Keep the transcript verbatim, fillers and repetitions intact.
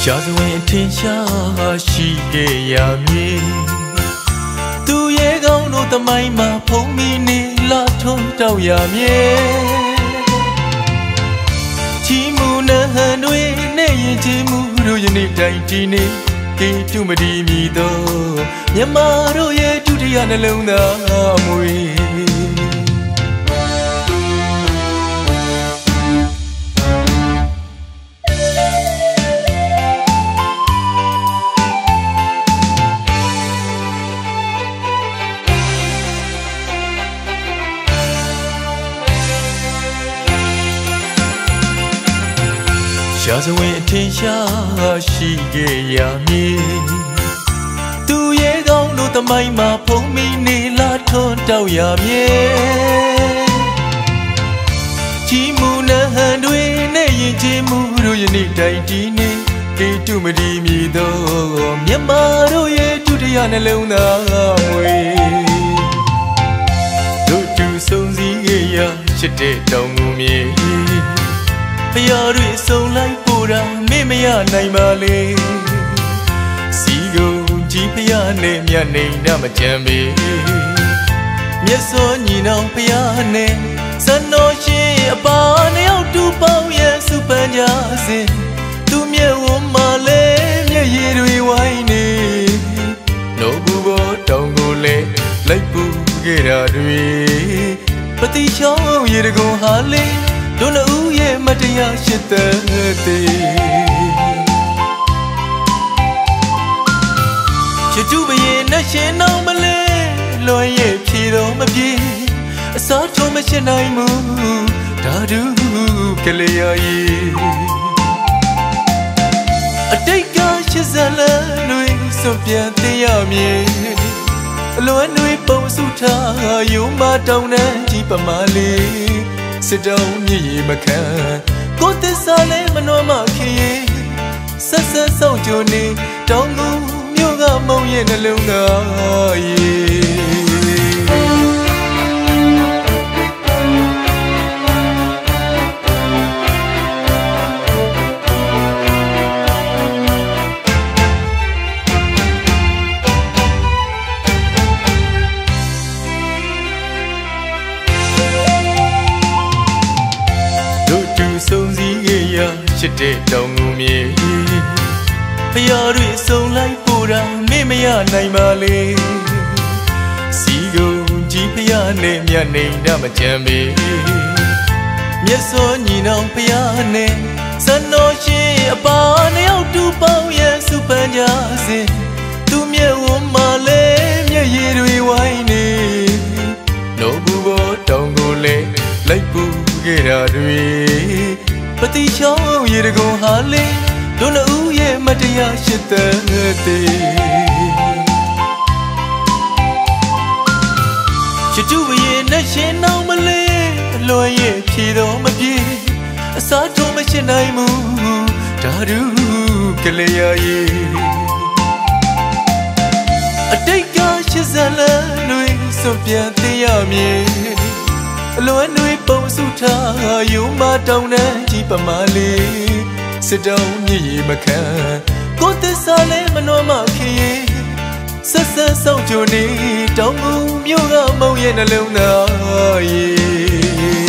ရှားစွင်အထင်ရှားရှိခဲ့ရမည်သူရဲ့ကောင်းတို့သမိုင်းမှာဖုံးမိနေလာထုံးတောက်ရမည်ချီမူနဟန်တွေနဲ့ရင်ချီမူတို့ယနေ့တိုင်းဒီနေ့ကေတုမဒီမီတော့မြမတို့ရဲ့ဒုတိယနှလုံးသားအမွေရှားစွင်အထင်ရှားရှိခဲ့ရမည်သူရဲ့ကောင်းတို့သမိုင်းမှာဖုံးမိနေလာထွန်းတောက်ရမည်ချီမူနဟန်တွေနဲ့ရင်ချီမူတို့ယနေ့တိုင်းဒီနေ့ကေတုမဒီမီတော့မြမတို့ရဲ့ဒုတိယနှလုံးသားမွေတို့တူဆုံးစည်းခဲ့ရချစ်တဲ့တောင်ကိုမြေဖယားတွေစုံလိုက်ပို့တာမေ့မရနိုင်ပါလေစီကုန်ကြီးဖယားနဲ့မြတ်နေတာမကြမ်းပေမျက်စောညီနောင်ဖယားနဲ့စံတော်ရှင်အပါနှစ်ယောက်တူပေါင်းရန်စုပန်းကြစဉ်သူမျက်ဝန်းမှာလဲမျက်ရည်တွေဝိုင်းနေနို့ဘူးဘောတောင်ကိုလဲလိုက်ပူခဲ့တာတွေပတိချောင်းရေတကုံဟာလေတို့နှဦးရဲ့မတရားရှိတဲ့ချစ်သူဘရင်နဲ့ရှင်အောင်မလဲလွန်ရဲ့ဖြေတော့မပြေအစားထုံးမရှိနိုင်မှုဓာတုကလေးရည်အတိတ်ကရှိစလန်တွေစွန့်ပြန်သိရမည်အလွန်တွေပုံစုထားယုံမတောင်းတဲ့ကြီးပမာလေးစစ်တောင်းမြည်ရမခံကိုသစ္စာလည်းမနှောမခင်ဆက်ဆက်ဆောင်ကြနေတောင်းကူမြို့ကမုံရဲ့နှလုံးသားရေဆုံးစည်းခဲ့ရချစ်တဲ့တောင်ကိုမြေဖယားတွေစုံလိုက်ပို့တာမေ့မရနိုင်ပါလေစီကုန်ကြီးဖယားနဲ့မြတ်နေတာမကြမ်းပေမျက်စောညီနောင်ဖယားနဲ့စံတော်ရှင်အပါနှစ်ယောက်တူပေါင်းရန်စုပန်းကြစဉ်သူမျက်ဝန်းမှာလဲမျက်ရည်တွေဝိုင်းနေနို့ဘူးဘောတောင်ကိုလဲလိုက်ပူခဲ့တာတွေပတိချောင်းရေတကုံဟာလေတို့နှဦးရဲ့မတရားရှိတဲ့ချစ်သူဘရင်နဲ့ရှင်အောင်မလဲအလွန်ရဲ့ဖြေတော့မပြေအစားထုံးမရှိနိုင်မှုဓာတုကလေးရည်အတိတ်ကရှိစလန်တွေစွန့်ပြန်သိရမည်အလွန်တွေပုံစုထားယုံမတောင်းတဲ့ကြီးပမာလေးစစ်တောင်းမြည်ရမခံကိုသစ္စာလည်းမနှောမခင်ဆက်ဆက်ဆောင်ကြနေတောင်းကူမြို့ကမုံရဲ့နှလုံးသားရေ